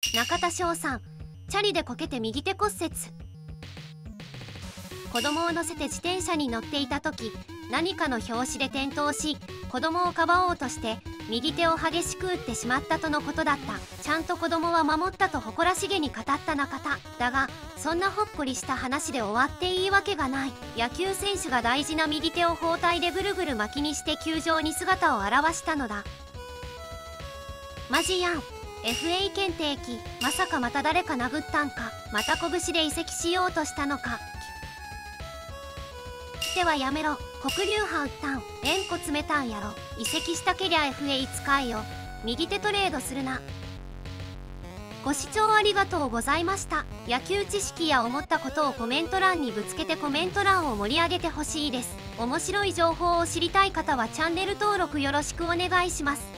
中田翔さん、チャリでこけて右手骨折。子供を乗せて自転車に乗っていた時、何かの拍子で転倒し、子供をかばおうとして右手を激しく打ってしまったとのことだった。ちゃんと子供は守ったと誇らしげに語った中田だが、そんなほっこりした話で終わっていいわけがない。野球選手が大事な右手を包帯でぐるぐる巻きにして球場に姿を現したのだ。マジやん。 FA 検定機、まさかまた誰か殴ったんか。また拳で移籍しようとしたのか。ではやめろ、黒竜派打ったん、円弧詰めたんやろ。移籍したけりゃ FA 使えよ。右手トレードするな。ご視聴ありがとうございました。野球知識や思ったことをコメント欄にぶつけてコメント欄を盛り上げてほしいです。面白い情報を知りたい方はチャンネル登録よろしくお願いします。